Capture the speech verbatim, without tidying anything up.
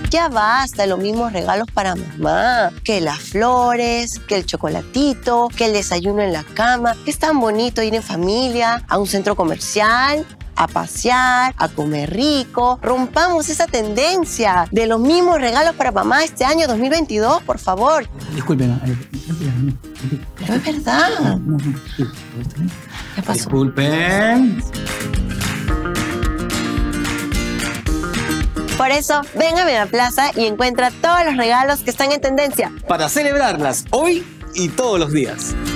Ya basta los mismos regalos para mamá. Que las flores, que el chocolatito, que el desayuno en la cama. Es tan bonito ir en familia a un centro comercial, a pasear, a comer rico. Rompamos esa tendencia de los mismos regalos para mamá este año dos mil veintidós, por favor. Disculpen. Eh, Pero es verdad. No, no, no, sí, ¿Qué pasó? Disculpen. Por eso, ven a Megaplaza y encuentra todos los regalos que están en tendencia. Para celebrarlas hoy y todos los días.